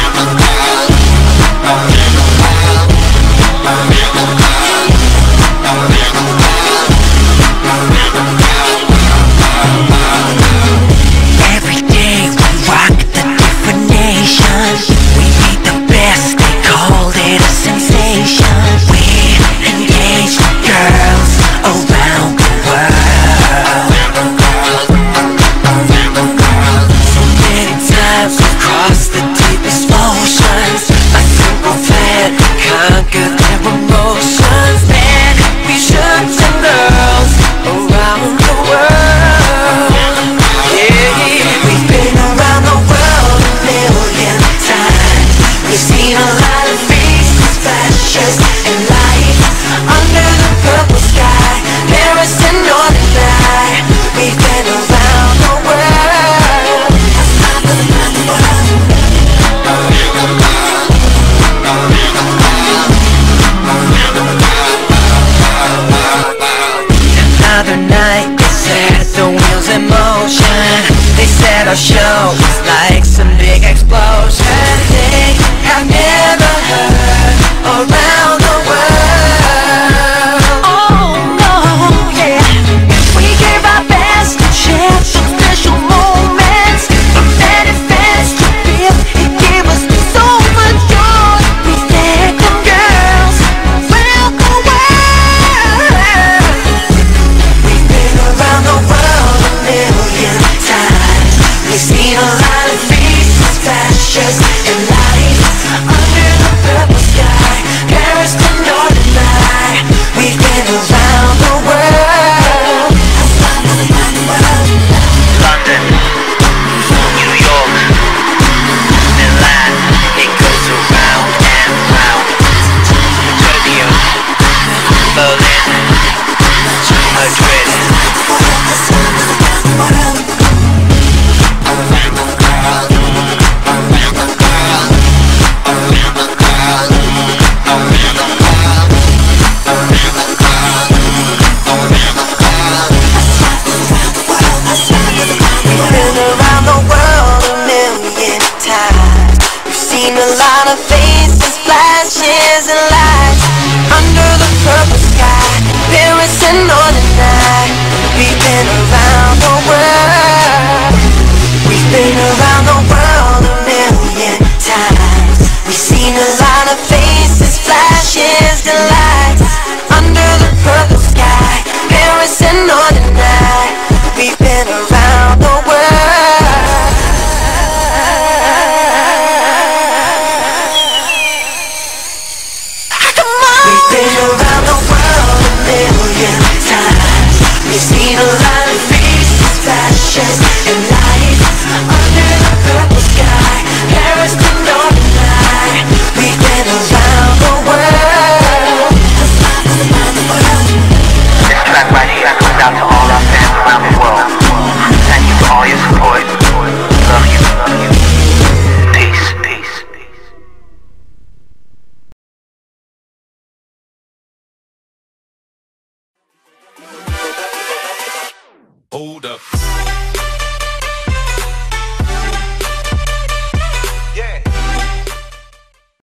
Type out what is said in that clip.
Our show was like some big explosion. They have never heard around the world. Oh no, yeah. We gave our best to share some special moments. From manifest to fifth, it gave us so much joy. We said, "Come girls, around the world." We've been around the world a million times. We've seen a lot of faces, flashes, and lights under the purple sky. Paris to Northern Light. We've been around the world. London, New York, Milan, it goes around and round. Tokyo, Berlin, Madrid. Faces, flashes, and lights under the purple sky. Paris and Northern Night. We've been around the world. We've been around the world a million times. We've seen a lot of faces, flashes, and lights under the purple sky. Paris and Northern Night. We've been around the world. Been around the world a million times. We've seen a lot of faces, flashes, and lights under the purple sky. Paris to Northern Light. We've been around the world. This track right here goes out to all our fans around the world. Thank you for all your support. Love you. Peace, peace, peace. Hold up.